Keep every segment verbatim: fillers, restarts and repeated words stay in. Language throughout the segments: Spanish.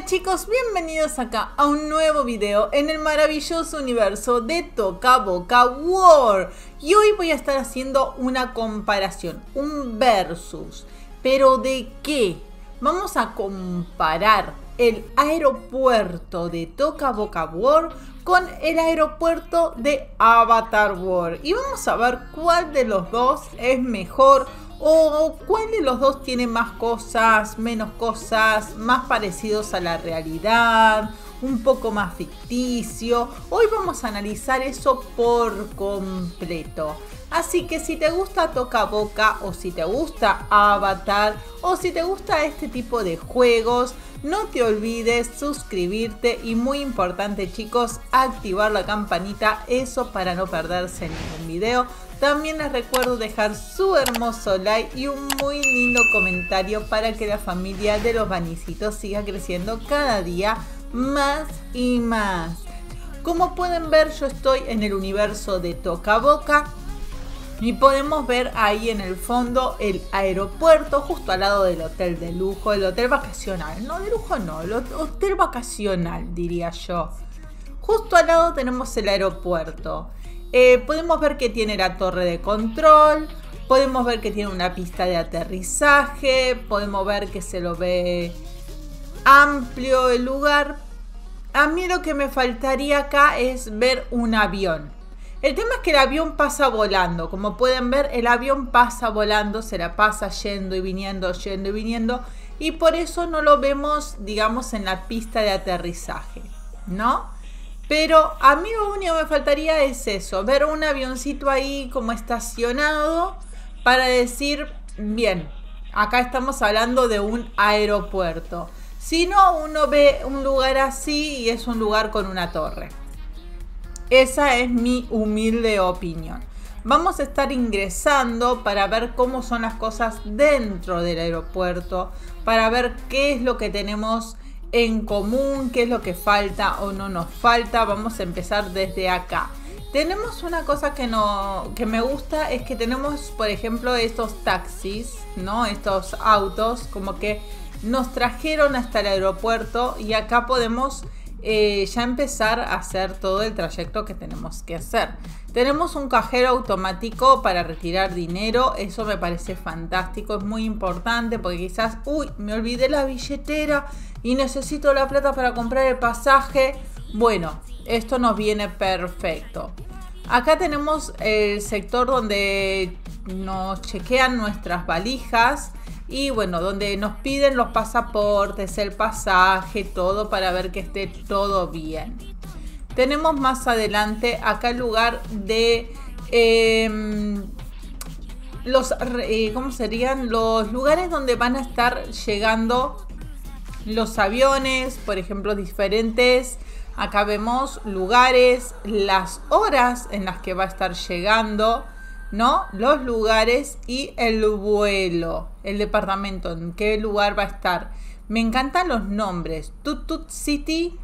Chicos, bienvenidos acá a un nuevo video en el maravilloso universo de Toca Boca World. Y hoy voy a estar haciendo una comparación, un versus. ¿Pero de qué? Vamos a comparar el aeropuerto de Toca Boca World con el aeropuerto de Avatar World. Y vamos a ver cuál de los dos es mejor. ¿O cuál de los dos tiene más cosas, menos cosas, más parecidos a la realidad, un poco más ficticio? Hoy vamos a analizar eso por completo. Así que si te gusta Toca Boca, o si te gusta Avatar, o si te gusta este tipo de juegos, no te olvides suscribirte y, muy importante chicos, activar la campanita, eso para no perderse ningún video. También les recuerdo dejar su hermoso like y un muy lindo comentario para que la familia de los Banisitos siga creciendo cada día más y más. Como pueden ver, yo estoy en el universo de Toca Boca y podemos ver ahí en el fondo el aeropuerto, justo al lado del hotel de lujo, el hotel vacacional. No, de lujo no, el hotel vacacional diría yo. Justo al lado tenemos el aeropuerto. Eh, podemos ver que tiene la torre de control, podemos ver que tiene una pista de aterrizaje, podemos ver que se lo ve amplio el lugar. A mí lo que me faltaría acá es ver un avión. El tema es que el avión pasa volando, como pueden ver el avión pasa volando, se la pasa yendo y viniendo, yendo y viniendo, y por eso no lo vemos, digamos, en la pista de aterrizaje, ¿no? Pero a mí lo único que me faltaría es eso, ver un avioncito ahí como estacionado para decir, bien, acá estamos hablando de un aeropuerto. Si no, uno ve un lugar así y es un lugar con una torre. Esa es mi humilde opinión. Vamos a estar ingresando para ver cómo son las cosas dentro del aeropuerto, para ver qué es lo que tenemos en común, qué es lo que falta o no nos falta. Vamos a empezar desde acá. Tenemos una cosa que no que me gusta, es que tenemos, por ejemplo, estos taxis, ¿no? Estos autos como que nos trajeron hasta el aeropuerto y acá podemos eh, ya empezar a hacer todo el trayecto que tenemos que hacer. Tenemos un cajero automático para retirar dinero, eso me parece fantástico, es muy importante porque quizás, uy, me olvidé la billetera y necesito la plata para comprar el pasaje. Bueno, esto nos viene perfecto. Acá tenemos el sector donde nos chequean nuestras valijas y bueno, donde nos piden los pasaportes, el pasaje, todo para ver que esté todo bien. Tenemos más adelante acá el lugar de eh, los, eh, ¿cómo serían? Los lugares donde van a estar llegando los aviones, por ejemplo, diferentes. Acá vemos lugares, las horas en las que va a estar llegando, ¿no? Los lugares y el vuelo, el departamento, en qué lugar va a estar. Me encantan los nombres: Tut Tut City,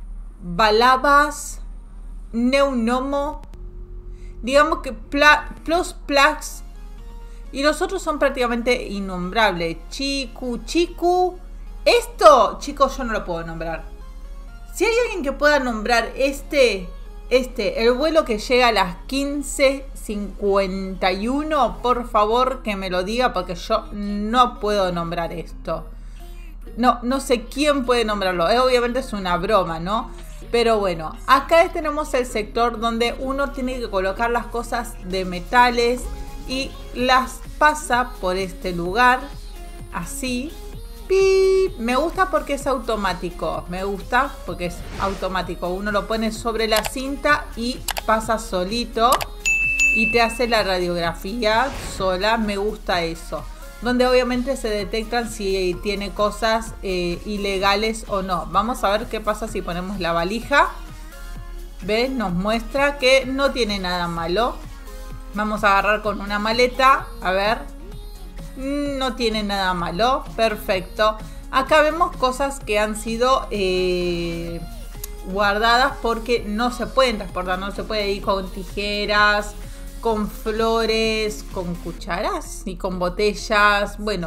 Balabas, Neunomo, digamos que Pla, Plus Plax, y los otros son prácticamente innombrables. Chiku, Chiku. Esto, chicos, yo no lo puedo nombrar. Si hay alguien que pueda nombrar este, este, el vuelo que llega a las quince cincuenta y uno, por favor que me lo diga, porque yo no puedo nombrar esto. No, no sé quién puede nombrarlo. Eh, obviamente es una broma, ¿no? Pero bueno, acá tenemos el sector donde uno tiene que colocar las cosas de metales y las pasa por este lugar, así. Me gusta porque es automático. Me gusta porque es automático. Uno lo pone sobre la cinta y pasa solito y te hace la radiografía sola. Me gusta eso. Donde obviamente se detectan si tiene cosas eh, ilegales o no. Vamos a ver qué pasa si ponemos la valija. ¿Ves? Nos muestra que no tiene nada malo. Vamos a agarrar con una maleta. A ver. No tiene nada malo, perfecto. Acá vemos cosas que han sido eh, guardadas porque no se pueden transportar, no se puede ir con tijeras, con flores, con cucharas y con botellas. Bueno,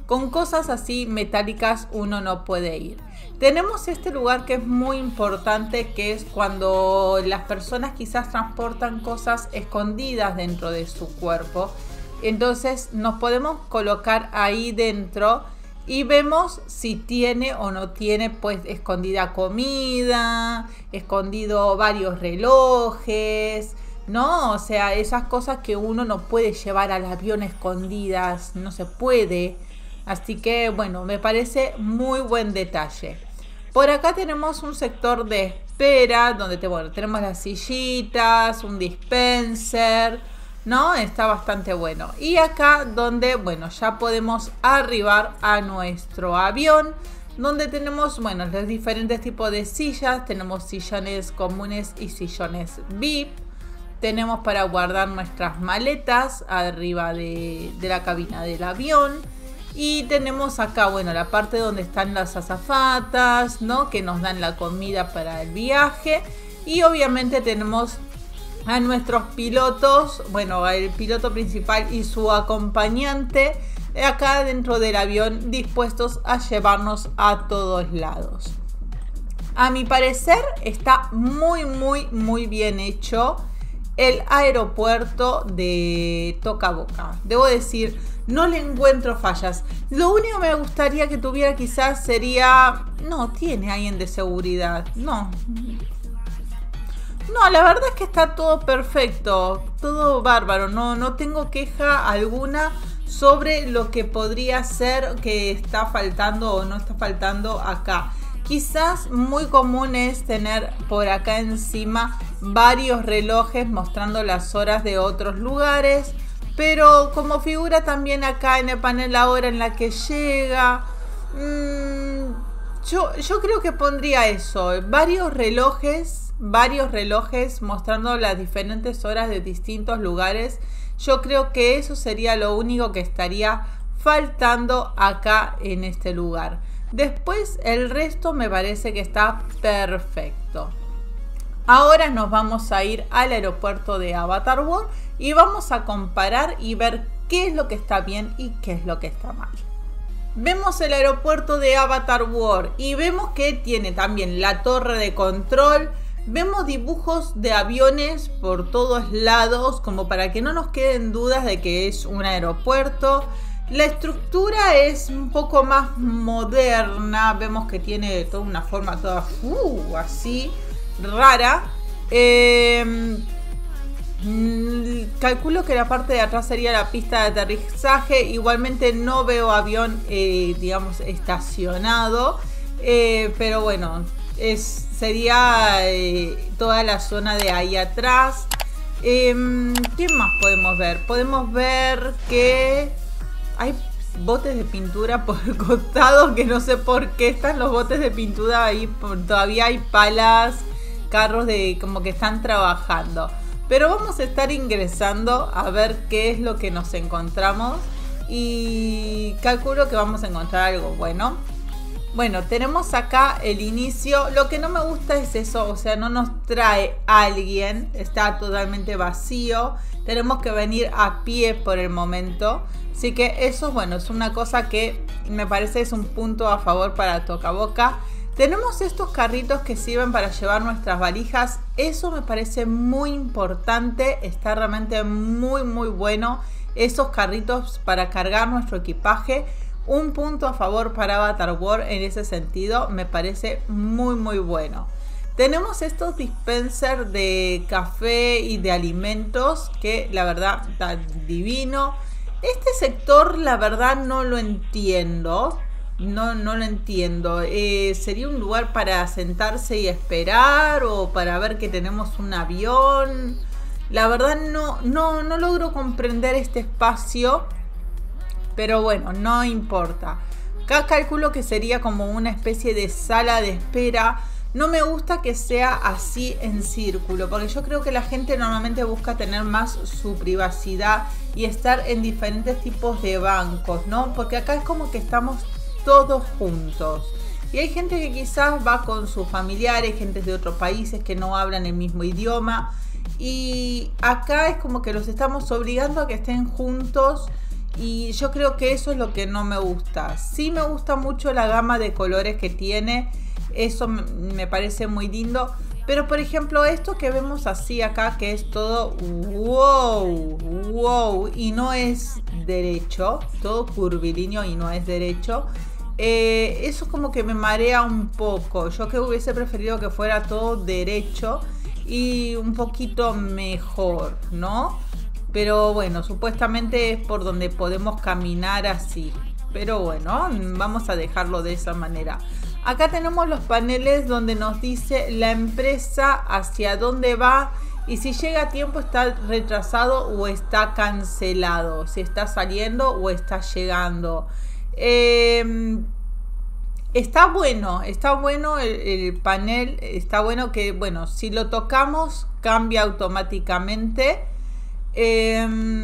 Con cosas así metálicas uno no puede ir. Tenemos este lugar que es muy importante, que es cuando las personas quizás transportan cosas escondidas dentro de su cuerpo. Entonces nos podemos colocar ahí dentro y vemos si tiene o no tiene pues escondida comida, escondido varios relojes, ¿no? O sea, esas cosas que uno no puede llevar al avión escondidas, no se puede. Así que bueno, me parece muy buen detalle. Por acá tenemos un sector de espera donde te, bueno, tenemos las sillitas, un dispenser, ¿no? Está bastante bueno. Y acá donde, bueno, ya podemos arribar a nuestro avión, donde tenemos, bueno, los diferentes tipos de sillas. Tenemos sillones comunes y sillones V I P. Tenemos para guardar nuestras maletas arriba de, de la cabina del avión. Y tenemos acá, bueno, la parte donde están las azafatas, ¿no? Que nos dan la comida para el viaje. Y obviamente tenemos a nuestros pilotos, bueno, el piloto principal y su acompañante acá dentro del avión, dispuestos a llevarnos a todos lados. A mi parecer está muy, muy, muy bien hecho el aeropuerto de Toca Boca. Debo decir, no le encuentro fallas. Lo único que me gustaría que tuviera quizás sería... No, tiene alguien de seguridad. No. No, la verdad es que está todo perfecto. Todo bárbaro. No, no tengo queja alguna sobre lo que podría ser que está faltando o no está faltando acá. Quizás muy común es tener por acá encima varios relojes mostrando las horas de otros lugares, pero como figura también acá en el panel la hora en la que llega, mmm, yo, yo creo que pondría eso, varios relojes, varios relojes mostrando las diferentes horas de distintos lugares. Yo creo que eso sería lo único que estaría faltando acá en este lugar. Después el resto me parece que está perfecto. Ahora nos vamos a ir al aeropuerto de Avatar World y vamos a comparar y ver qué es lo que está bien y qué es lo que está mal. Vemos el aeropuerto de Avatar World y vemos que tiene también la torre de control. Vemos dibujos de aviones por todos lados, como para que no nos queden dudas de que es un aeropuerto. La estructura es un poco más moderna. Vemos que tiene toda una forma toda uh, así, rara. Eh, calculo que la parte de atrás sería la pista de aterrizaje. Igualmente no veo avión, eh, digamos, estacionado. Eh, pero bueno, es, sería eh, toda la zona de ahí atrás. Eh, ¿Qué más podemos ver? Podemos ver que hay botes de pintura por el costado, que no sé por qué están los botes de pintura ahí. Todavía hay palas, carros de como que están trabajando. Pero vamos a estar ingresando a ver qué es lo que nos encontramos. Y calculo que vamos a encontrar algo bueno. Bueno, tenemos acá el inicio. Lo que no me gusta es eso, o sea, no nos trae alguien. Está totalmente vacío. Tenemos que venir a pie por el momento. Así que eso, bueno, es una cosa que me parece es un punto a favor para Toca Boca. Tenemos estos carritos que sirven para llevar nuestras valijas. Eso me parece muy importante. Está realmente muy, muy bueno. Esos carritos para cargar nuestro equipaje. Un punto a favor para Avatar World en ese sentido. Me parece muy, muy bueno. Tenemos estos dispensers de café y de alimentos que la verdad está divino. Este sector la verdad no lo entiendo. No, no lo entiendo. Eh, ¿Sería un lugar para sentarse y esperar o para ver que tenemos un avión? La verdad no, no, no logro comprender este espacio. Pero bueno, no importa. Acá calculo que sería como una especie de sala de espera. No me gusta que sea así en círculo, porque yo creo que la gente normalmente busca tener más su privacidad y estar en diferentes tipos de bancos, ¿no? Porque acá es como que estamos todos juntos. Y hay gente que quizás va con sus familiares, gente de otros países que no hablan el mismo idioma. Y acá es como que los estamos obligando a que estén juntos. y yo creo que eso es lo que no me gusta. Sí me gusta mucho la gama de colores que tiene, eso me parece muy lindo. Pero por ejemplo esto que vemos así acá, que es todo wow, wow, y no es derecho, todo curvilíneo y no es derecho. Eh, eso como que me marea un poco. Yo que hubiese preferido que fuera todo derecho y un poquito mejor, ¿no? Pero bueno, supuestamente es por donde podemos caminar así. Pero bueno, vamos a dejarlo de esa manera. Acá tenemos los paneles donde nos dice la empresa hacia dónde va y si llega a tiempo, está retrasado o está cancelado, si está saliendo o está llegando. Eh, está bueno, está bueno el, el panel, está bueno que, bueno, si lo tocamos cambia automáticamente. Eh,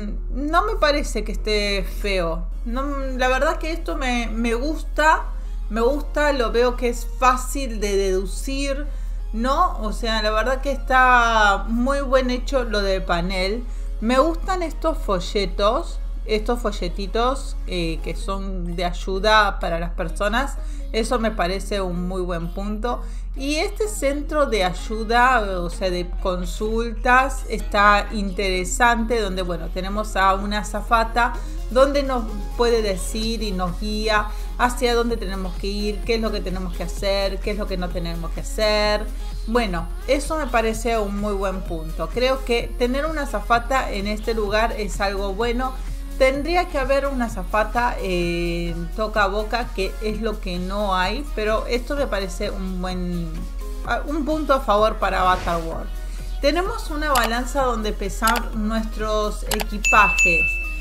no me parece que esté feo. No, la verdad que esto me, me gusta. Me gusta, lo veo que es fácil de deducir, ¿no? O sea, la verdad que está muy buen hecho lo del panel. Me gustan estos folletos, estos folletitos eh, que son de ayuda para las personas. Eso me parece un muy buen punto. Y este centro de ayuda, o sea, de consultas, está interesante. Donde, bueno, tenemos a una azafata donde nos puede decir y nos guía hacia dónde tenemos que ir, qué es lo que tenemos que hacer, qué es lo que no tenemos que hacer. Bueno, eso me parece un muy buen punto. Creo que tener una azafata en este lugar es algo bueno. Tendría que haber una azafata en toca boca, que es lo que no hay, pero esto me parece un buen un punto a favor para Avatar World. Tenemos una balanza donde pesar nuestros equipajes.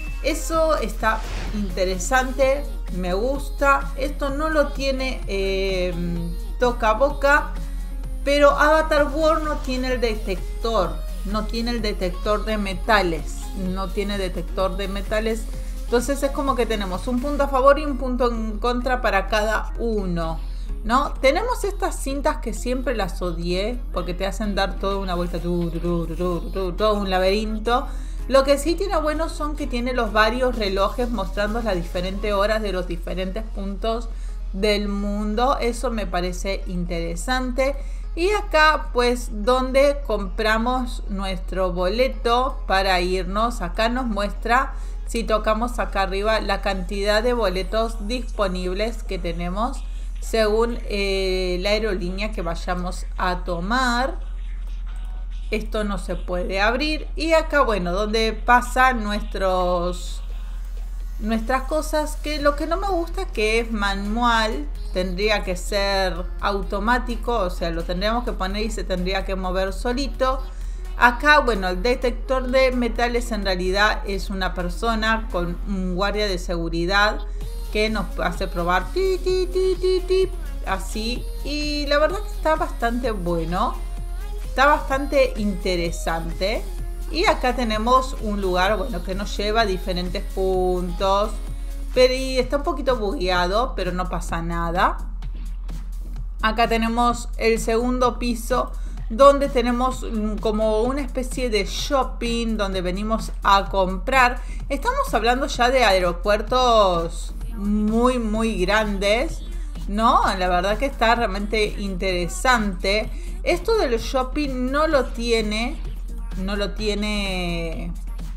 Eso está interesante, me gusta. Esto no lo tiene eh, toca boca, pero Avatar World no tiene el detector, no tiene el detector de metales. No tiene detector de metales. Entonces es como que tenemos un punto a favor y un punto en contra para cada uno, ¿no? Tenemos estas cintas que siempre las odié porque te hacen dar toda una vuelta, tu, tu, tu, tu, tu, todo un laberinto. Lo que sí tiene bueno son que tiene los varios relojes mostrando las diferentes horas de los diferentes puntos del mundo. Eso me parece interesante. Y acá pues donde compramos nuestro boleto para irnos, acá nos muestra, si tocamos acá arriba, la cantidad de boletos disponibles que tenemos según eh, la aerolínea que vayamos a tomar. Esto no se puede abrir. Y acá, bueno, donde pasan nuestros nuestras cosas, que lo que no me gusta que es manual. Tendría que ser automático, o sea, lo tendríamos que poner y se tendría que mover solito. Acá, bueno, el detector de metales en realidad es una persona con un guardia de seguridad que nos hace probar ti, ti, ti, ti, ti, así. Y la verdad que está bastante bueno, está bastante interesante. Y acá tenemos un lugar, bueno, que nos lleva a diferentes puntos. Pero y está un poquito bugueado, pero no pasa nada. Acá tenemos el segundo piso, donde tenemos como una especie de shopping, donde venimos a comprar. Estamos hablando ya de aeropuertos muy, muy grandes, ¿no? La verdad que está realmente interesante. Esto del shopping no lo tiene, no lo tiene...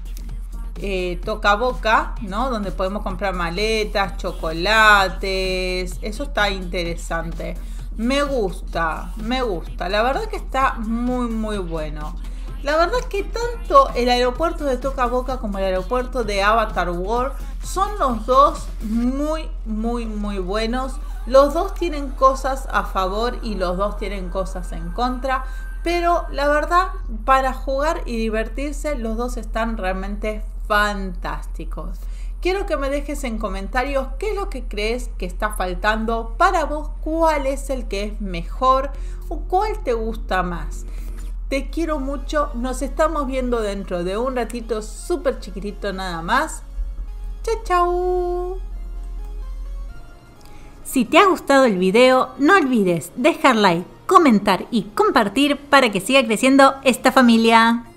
Eh, toca boca, ¿no? Donde podemos comprar maletas, chocolates. Eso está interesante. Me gusta, me gusta. La verdad que está muy, muy bueno. La verdad que tanto el aeropuerto de Toca Boca como el aeropuerto de Avatar World son los dos muy, muy, muy buenos. Los dos tienen cosas a favor y los dos tienen cosas en contra. Pero la verdad, para jugar y divertirse, los dos están realmente fantásticos. Quiero que me dejes en comentarios qué es lo que crees que está faltando para vos, cuál es el que es mejor o cuál te gusta más. Te quiero mucho, nos estamos viendo dentro de un ratito súper chiquitito nada más. Chao, chao. Si te ha gustado el video, no olvides dejar like, comentar y compartir para que siga creciendo esta familia.